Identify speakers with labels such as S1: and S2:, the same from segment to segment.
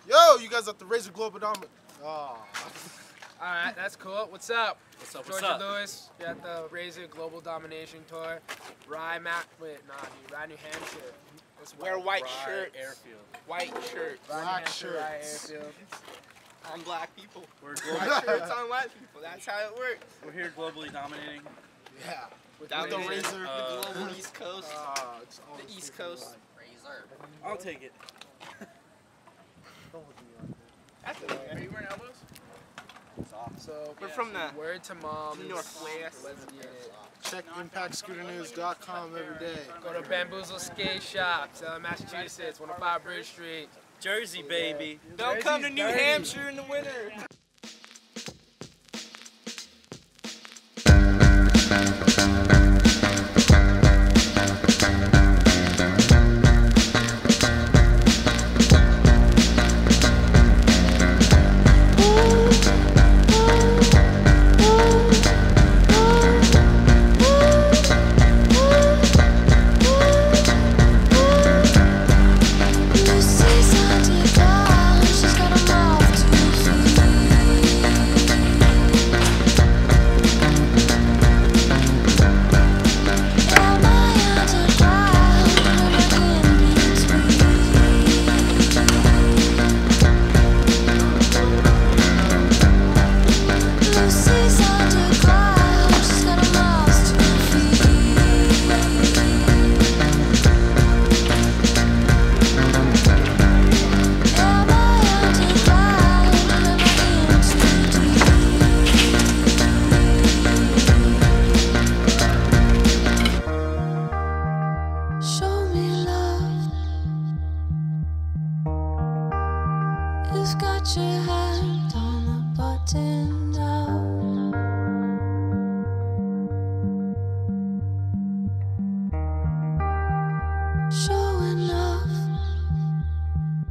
S1: Yo, you guys at the Razor Global Domination. Oh.
S2: Alright, that's cool. What's up?
S3: What's up?
S2: Georgia Lewis. You're at the Razor Global Domination Tour. Rye, New Hampshire.
S4: Wear white
S3: Rye
S4: shirts.
S3: Airfield.
S4: White shirts.
S1: Black
S2: Rye
S1: shirts.
S2: Airfield.
S4: On black people.
S3: We're
S4: White shirts on white people. That's how it works.
S3: We're here globally dominating.
S1: Yeah.
S4: Without
S1: the
S4: the
S1: Razor.
S4: the global East Coast.
S1: It's
S4: The East Coast. Razor.
S3: I'll take it.
S1: Don't look at me like
S4: That's it. Are you wearing elbows?
S2: So
S4: We're from the
S2: word to mom.
S4: Northwest.
S2: Let's get it.
S1: that. Check ImpactScooterNews.com every day.
S2: Go to Bamboozle Skate Shop, Massachusetts, 105 Bridge Street.
S3: Jersey, baby.
S4: Don't come to New Hampshire in the winter.
S5: You've got your hand on the button now. Showing off.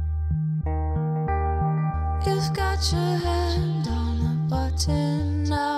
S5: You've got your hand on the button now.